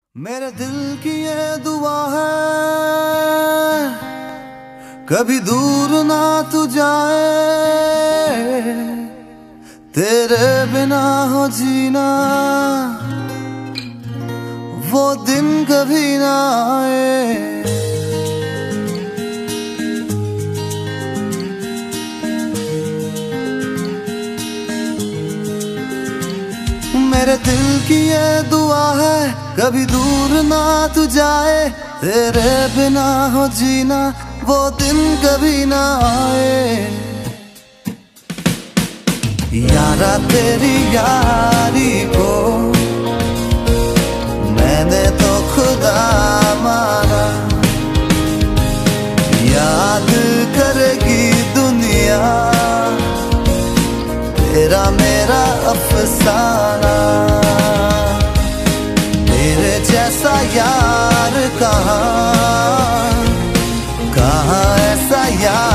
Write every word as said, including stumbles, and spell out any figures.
मेरे दिल की ये दुआ है कभी दूर ना तू जाए, तेरे बिना हो जीना वो दिन कभी ना आए। मेरे दिल की ये दुआ है कभी दूर ना तू जाए, तेरे बिना हो जीना वो दिन कभी ना आए। यारा तेरी यारी को मैंने तो खुदा माना, याद करेगी दुनिया तेरा मेरा अफसाना। तेरे जैसा यार कहाँ कहाँ ऐसा यार